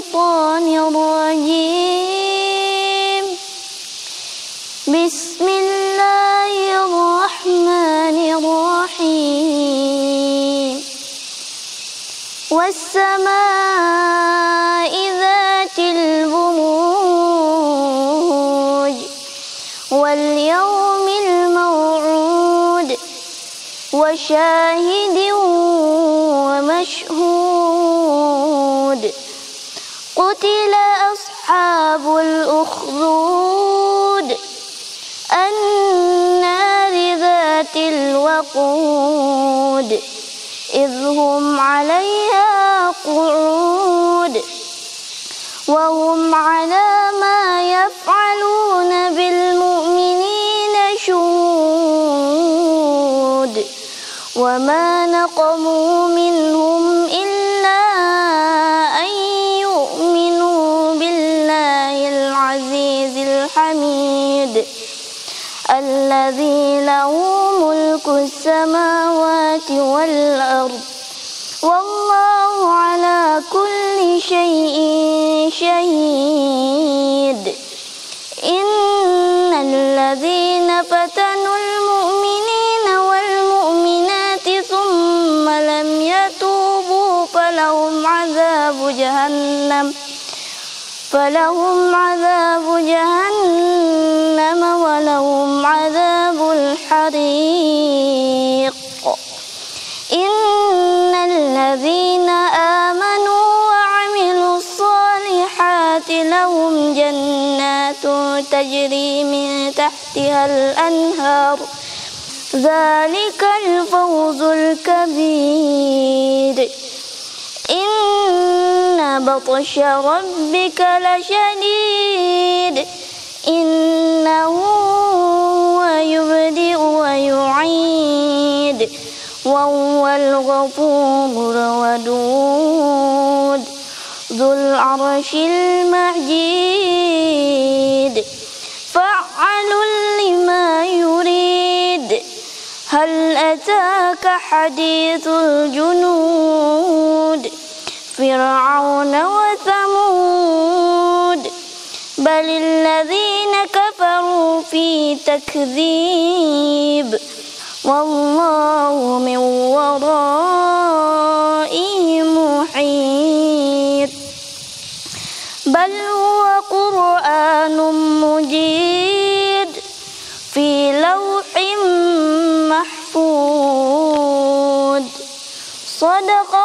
الشيطان الرجيم. بسم الله الرحمن الرحيم. والسماء ذات البروج واليوم الموعود وشاهد ومشهود. قتل أصحاب الأخدود النار ذات الوقود إذ هم عليها قعود وهم على ما يفعلون بالمؤمنين شهود. وما نقموا منهم إلا أن يؤمنوا بالله العزيز الحميد الذي له ملك السماوات والأرض والله على كل شيء شهيد. إن الذين فتنوا المؤمنين والمؤمنات ثم لم يتوبوا فلهم عذاب جهنم ولهم عذاب الحريق. إن الذين آمنوا وعملوا الصالحات لهم جنات تجري من تحتها الأنهار ذلك الفوز الكبير. إن بطش ربك لشديد إنه هو يبدئ ويعيد وهو الغفور الودود ذو العرش المجيد فعال لما يريد. هل أتاك حديث الجنود فرعون وثمود بل الذين كفروا في تكذيب والله من ورائهم محيط. بل هو قرآن مجيد في لوح محفوظ. صدق